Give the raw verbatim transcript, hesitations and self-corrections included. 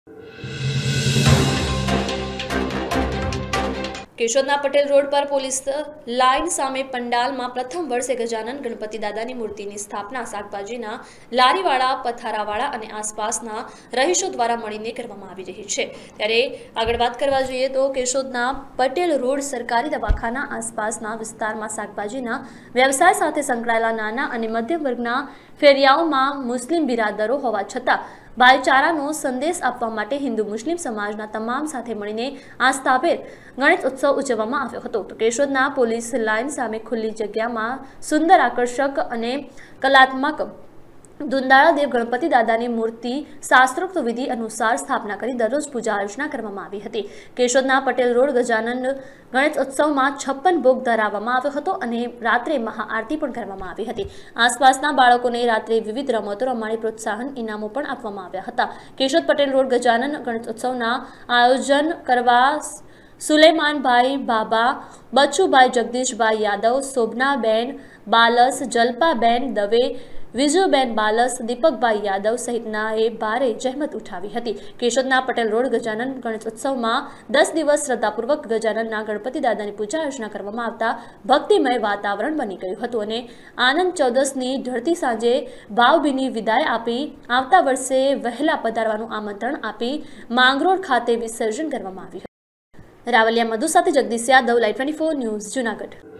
કેશોદના Patel road પર police line સામે પંડાલમાં પ્રથમ વર્ષે ગજાનન ગણપતિ દાદાની મૂર્તિની સ્થાપના શાકભાજીના લારીવાળા, પથારાવાળા અને આસપાસના રહીશો દ્વારા મળીને કરવામાં આવી રહી છે। ત્યારે આગળ વાત કરવા જોઈએ તો કેશોદના પટેલ રોડ સરકારી દવાખાના આસપાસના વિસ્તારમાં શાકભાજીના વ્યવસાય સાથે સંકળાયેલા નાના અને મધ્યમ વર્ગના ફેરિયાઓમાં મુસ્લિમ બિરાદરો હોવા છતાં ભાઈચારાનો સંદેશ આપવા માટે હિન્દુ મુસ્લિમ સમાજના તમામ સાથે મળીને આસ્થાભેર ગણેશ ઉત્સવ ઉજવવામાં આવ્યો હતો। તો કેશોદના પોલીસ લાઇન સામે ખુલ્લી જગ્યામાં સુંદર, આકર્ષક અને કલાત્મક દુંદાળા દેવ ગણપતિ દાદાની મૂર્તિ શાસ્ત્રોક્ત વિધિ અનુસાર સ્થાપના કરી દરરોજ પૂજા અર્ચના કરવામાં આવી હતી। કેશોદના પટેલ રોડ ગજાનન ગણેશ ઉત્સવમાં છપ્પન ભોગ ધરાવવામાં આવ્યો હતો અને રાત્રે મહાઆરતી પણ કરવામાં આવી હતી। આસપાસના બાળકોને રાત્રે વિવિધ રમતો રમાડી પ્રોત્સાહન ઇનામો પણ આપવામાં આવ્યા હતા। કેશોદ પટેલ રોડ ગજાનન ગણેશ ઉત્સવના આયોજન કરવા સુલેમાનભાઈ બાબા, બચુભાઈ જગદીશભાઈ યાદવ, શોભનાબેન બાલસ, જલ્પાબેન દવે, વિજુબેન બાલસ, દીપકભાઈ યાદવ સહિતનાએ ભારે જહેમત ઉઠાવી હતી। કેશોદના પટેલ રોડ ગજાનન ગણેશ ઉત્સવમાં દસ દિવસ શ્રદ્ધાપૂર્વક ગજાનનના ગણપતિ દાદાની પૂજા અર્ચના કરવામાં આવતા ભક્તિમય વાતાવરણ બની ગયું હતું અને આનંદ ચૌદસની ઢળતી સાંજે ભાવભીની વિદાય આપી આવતા વર્ષે વહેલા પધારવાનું આમંત્રણ આપી માંગરોળ ખાતે વિસર્જન કરવામાં આવ્યું હતું। રાવલિયા મધુ સાથે Jagdish Yadav, live twenty four news, Junagadh.